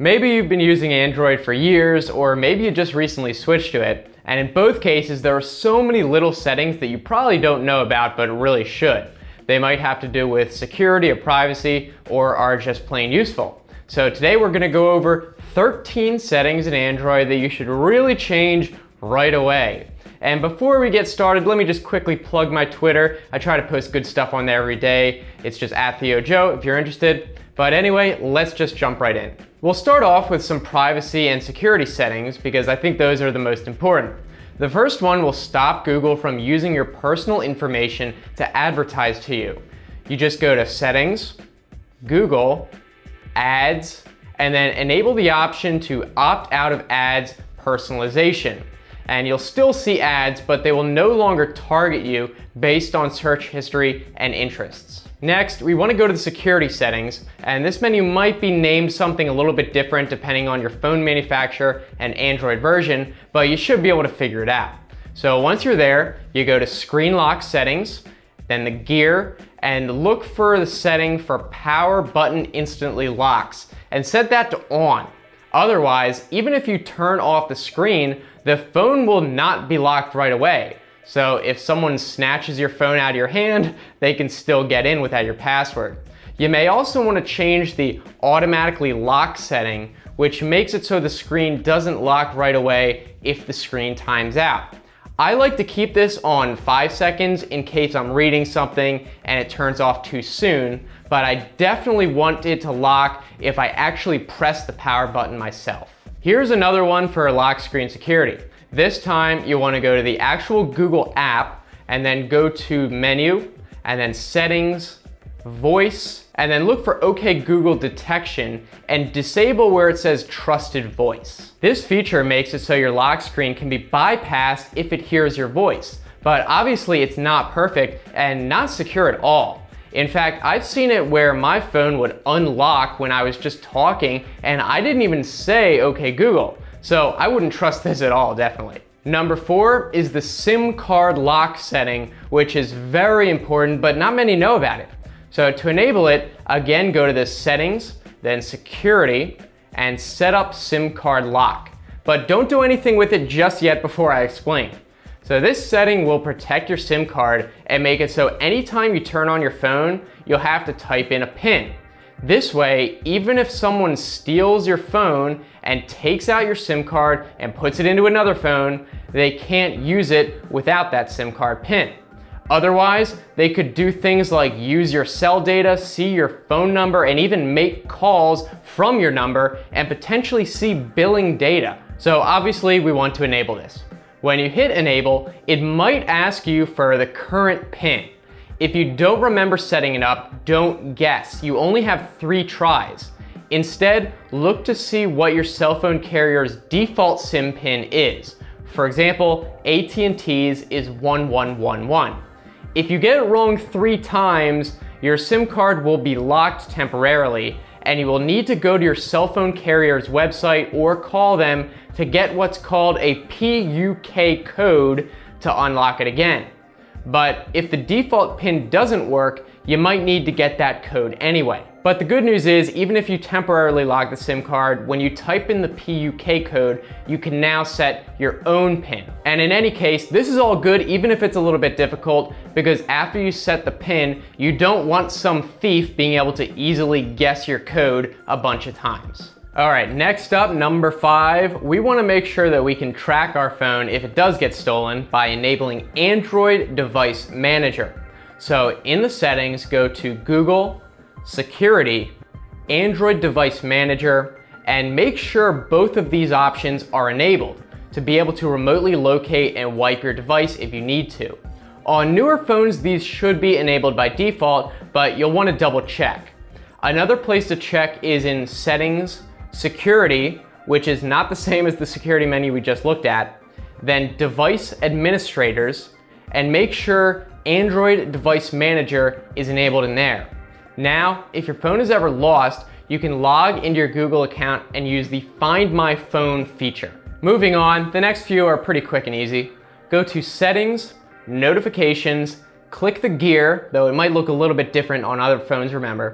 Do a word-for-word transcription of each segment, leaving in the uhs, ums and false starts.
Maybe you've been using Android for years, or maybe you just recently switched to it, and in both cases there are so many little settings that you probably don't know about but really should. They might have to do with security or privacy, or are just plain useful. So today we're going to go over thirteen settings in Android that you should really change right away. And before we get started, let me just quickly plug my Twitter. I try to post good stuff on there every day. It's just at Theo Joe if you're interested. But anyway, let's just jump right in. We'll start off with some privacy and security settings because I think those are the most important. The first one will stop Google from using your personal information to advertise to you. You just go to Settings, Google, Ads, and then enable the option to opt out of ads personalization. And you'll still see ads, but they will no longer target you based on search history and interests. Next, we want to go to the security settings, and this menu might be named something a little bit different depending on your phone manufacturer and Android version, but you should be able to figure it out. So once you're there, you go to Screen Lock Settings, then the gear, and look for the setting for Power Button Instantly Locks, and set that to on. Otherwise, even if you turn off the screen, the phone will not be locked right away. So if someone snatches your phone out of your hand, they can still get in without your password. You may also want to change the automatically lock setting, which makes it so the screen doesn't lock right away if the screen times out. I like to keep this on five seconds in case I'm reading something and it turns off too soon, but I definitely want it to lock if I actually press the power button myself. Here's another one for lock screen security. This time you want to go to the actual Google app and then go to Menu and then Settings, Voice, and then look for OK Google Detection and disable where it says Trusted Voice. This feature makes it so your lock screen can be bypassed if it hears your voice, but obviously it's not perfect and not secure at all. In fact, I've seen it where my phone would unlock when I was just talking and I didn't even say OK Google. So I wouldn't trust this at all, definitely. Number four is the SIM card lock setting, which is very important, but not many know about it. So to enable it, again, go to the Settings, then Security, and set up SIM card lock. But don't do anything with it just yet before I explain. So this setting will protect your SIM card and make it so anytime you turn on your phone, you'll have to type in a PIN. This way, even if someone steals your phone and takes out your SIM card and puts it into another phone, they can't use it without that SIM card PIN. Otherwise, they could do things like use your cell data, see your phone number, and even make calls from your number and potentially see billing data. So obviously, we want to enable this. When you hit enable, it might ask you for the current PIN. If you don't remember setting it up, don't guess. You only have three tries. Instead, look to see what your cell phone carrier's default SIM PIN is. For example, A T and T's is one one one one. If you get it wrong three times, your SIM card will be locked temporarily, and you will need to go to your cell phone carrier's website or call them to get what's called a P U K code to unlock it again. But if the default PIN doesn't work, you might need to get that code anyway. But the good news is, even if you temporarily lock the SIM card, when you type in the P U K code, you can now set your own PIN. And in any case, this is all good even if it's a little bit difficult, because after you set the PIN, you don't want some thief being able to easily guess your code a bunch of times. All right, next up, number five, we want to make sure that we can track our phone if it does get stolen by enabling Android Device Manager. So in the settings, go to Google, Security, Android Device Manager, and make sure both of these options are enabled to be able to remotely locate and wipe your device if you need to. On newer phones, these should be enabled by default, but you'll want to double check. Another place to check is in Settings, Security, which is not the same as the security menu we just looked at, then Device Administrators, and make sure Android Device Manager is enabled in there. Now, if your phone is ever lost, you can log into your Google account and use the Find My Phone feature. Moving on, the next few are pretty quick and easy. Go to Settings, Notifications, click the gear, though it might look a little bit different on other phones, remember,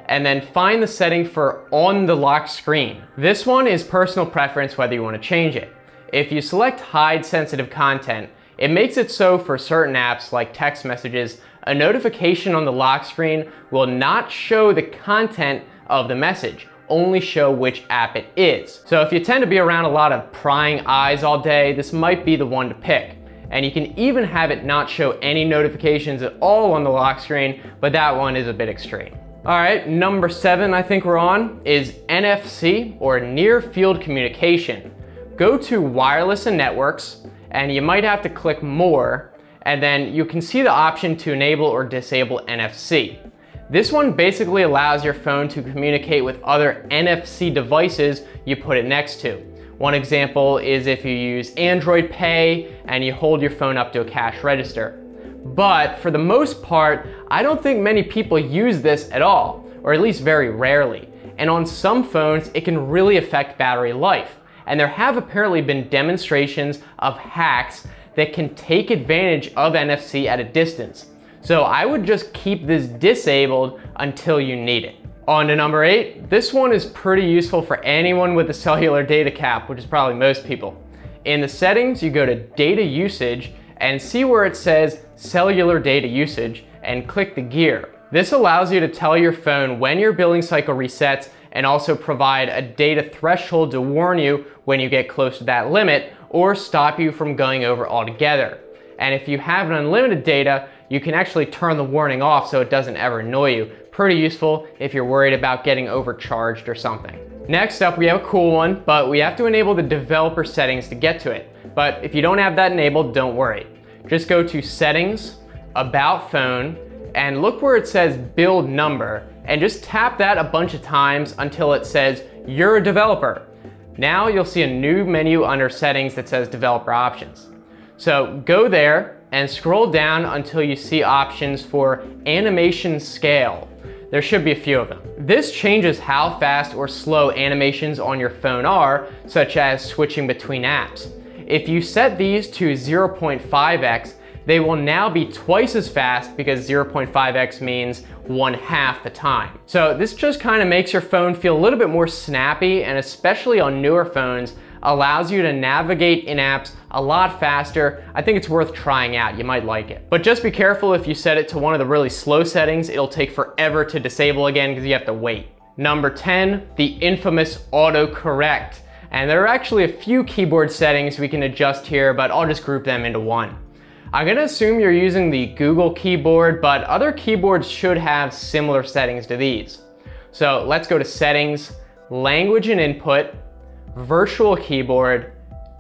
and then find the setting for on the lock screen. This one is personal preference whether you want to change it. If you select hide sensitive content, it makes it so for certain apps like text messages, a notification on the lock screen will not show the content of the message, only show which app it is. So if you tend to be around a lot of prying eyes all day, this might be the one to pick. And you can even have it not show any notifications at all on the lock screen, but that one is a bit extreme. All right, number seven I think we're on is N F C, or Near Field Communication. Go to Wireless and Networks, and you might have to click More, and then you can see the option to enable or disable N F C. This one basically allows your phone to communicate with other N F C devices you put it next to. One example is if you use Android Pay and you hold your phone up to a cash register. But for the most part, I don't think many people use this at all, or at least very rarely. And on some phones, it can really affect battery life. And there have apparently been demonstrations of hacks that can take advantage of N F C at a distance. So I would just keep this disabled until you need it. On to number eight. This one is pretty useful for anyone with a cellular data cap, which is probably most people. In the settings, you go to data usage and see where it says cellular data usage and click the gear. This allows you to tell your phone when your billing cycle resets and also provide a data threshold to warn you when you get close to that limit or stop you from going over altogether. And if you have an unlimited data, you can actually turn the warning off so it doesn't ever annoy you. Pretty useful if you're worried about getting overcharged or something. Next up, we have a cool one, but we have to enable the developer settings to get to it. But if you don't have that enabled, don't worry. Just go to Settings, About Phone, and look where it says Build Number, and just tap that a bunch of times until it says You're a developer. Now you'll see a new menu under Settings that says Developer Options. So go there and scroll down until you see options for Animation Scale. There should be a few of them. This changes how fast or slow animations on your phone are, such as switching between apps. If you set these to zero point five x, they will now be twice as fast because zero point five x means one half the time. So this just kind of makes your phone feel a little bit more snappy, and especially on newer phones, allows you to navigate in apps a lot faster. I think it's worth trying out. You might like it. But just be careful if you set it to one of the really slow settings, it'll take forever to disable again because you have to wait. Number ten, the infamous autocorrect. And there are actually a few keyboard settings we can adjust here, but I'll just group them into one. I'm gonna assume you're using the Google keyboard, but other keyboards should have similar settings to these. So let's go to Settings, Language and Input, Virtual Keyboard,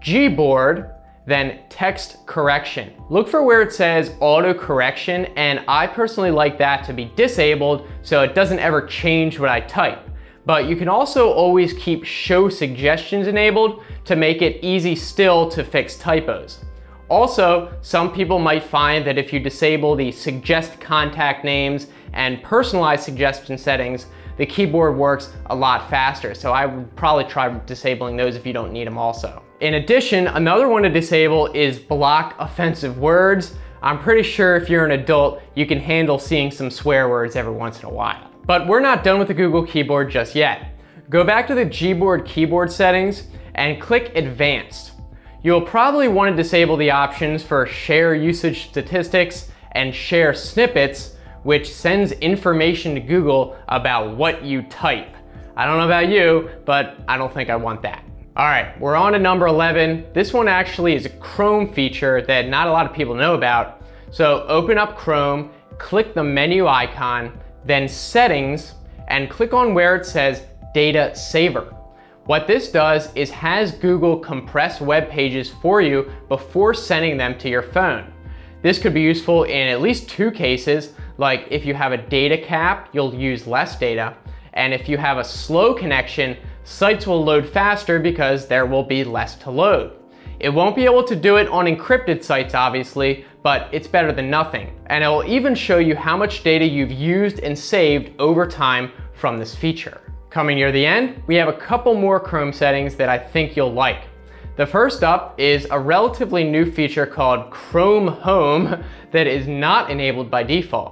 Gboard, then Text Correction. Look for where it says Auto Correction, and I personally like that to be disabled so it doesn't ever change what I type. But you can also always keep Show Suggestions enabled to make it easy still to fix typos. Also, some people might find that if you disable the Suggest Contact Names and Personalized Suggestion settings, the keyboard works a lot faster, so I would probably try disabling those if you don't need them also. In addition, another one to disable is Block Offensive Words. I'm pretty sure if you're an adult, you can handle seeing some swear words every once in a while. But we're not done with the Google keyboard just yet. Go back to the Gboard keyboard settings and click Advanced. You'll probably want to disable the options for Share Usage Statistics and Share Snippets, which sends information to Google about what you type. I don't know about you, but I don't think I want that. All right, we're on to number eleven. This one actually is a Chrome feature that not a lot of people know about. So open up Chrome, click the menu icon, then Settings, and click on where it says Data Saver. What this does is has Google compress web pages for you before sending them to your phone. This could be useful in at least two cases, like if you have a data cap, you'll use less data, and if you have a slow connection, sites will load faster because there will be less to load. It won't be able to do it on encrypted sites, obviously, but it's better than nothing. And it will even show you how much data you've used and saved over time from this feature. Coming near the end, we have a couple more Chrome settings that I think you'll like. The first up is a relatively new feature called Chrome Home that is not enabled by default.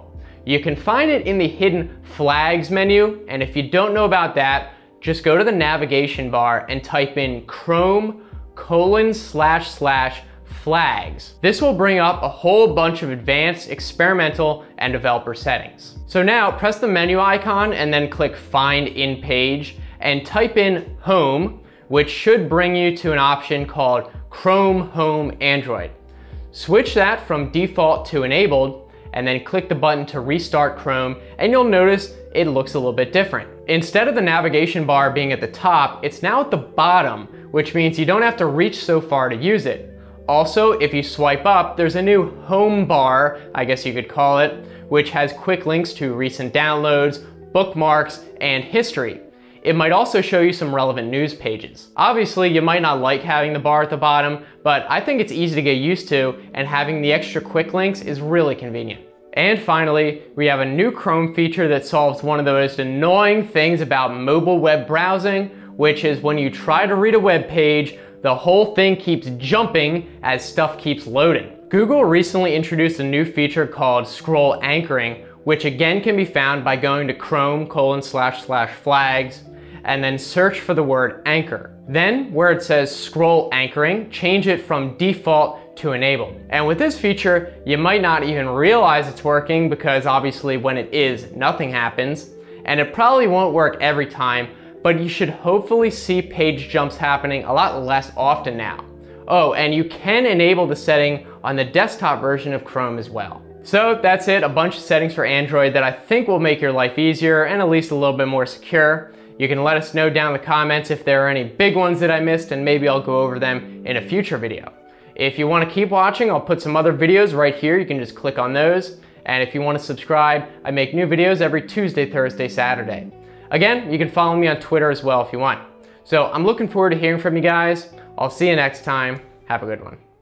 You can find it in the hidden flags menu, and if you don't know about that, just go to the navigation bar and type in Chrome colon slash slash flags. This will bring up a whole bunch of advanced, experimental, and developer settings. So now press the menu icon and then click Find in Page and type in Home, which should bring you to an option called Chrome Home Android. Switch that from default to enabled, and then click the button to restart Chrome, and you'll notice it looks a little bit different. Instead of the navigation bar being at the top, it's now at the bottom, which means you don't have to reach so far to use it. Also, if you swipe up, there's a new home bar, I guess you could call it, which has quick links to recent downloads, bookmarks, and history. It might also show you some relevant news pages. Obviously, you might not like having the bar at the bottom, but I think it's easy to get used to, and having the extra quick links is really convenient. And finally, we have a new Chrome feature that solves one of the most annoying things about mobile web browsing, which is when you try to read a web page, the whole thing keeps jumping as stuff keeps loading. Google recently introduced a new feature called scroll anchoring, which again can be found by going to Chrome colon slash slash flags and then search for the word anchor. Then where it says scroll anchoring, change it from default to enabled. And with this feature, you might not even realize it's working because obviously when it is, nothing happens. And it probably won't work every time, but you should hopefully see page jumps happening a lot less often now. Oh, and you can enable the setting on the desktop version of Chrome as well. So that's it, a bunch of settings for Android that I think will make your life easier and at least a little bit more secure. You can let us know down in the comments if there are any big ones that I missed, and maybe I'll go over them in a future video. If you want to keep watching, I'll put some other videos right here. You can just click on those. And if you want to subscribe, I make new videos every Tuesday, Thursday, Saturday. Again, you can follow me on Twitter as well if you want. So I'm looking forward to hearing from you guys. I'll see you next time. Have a good one.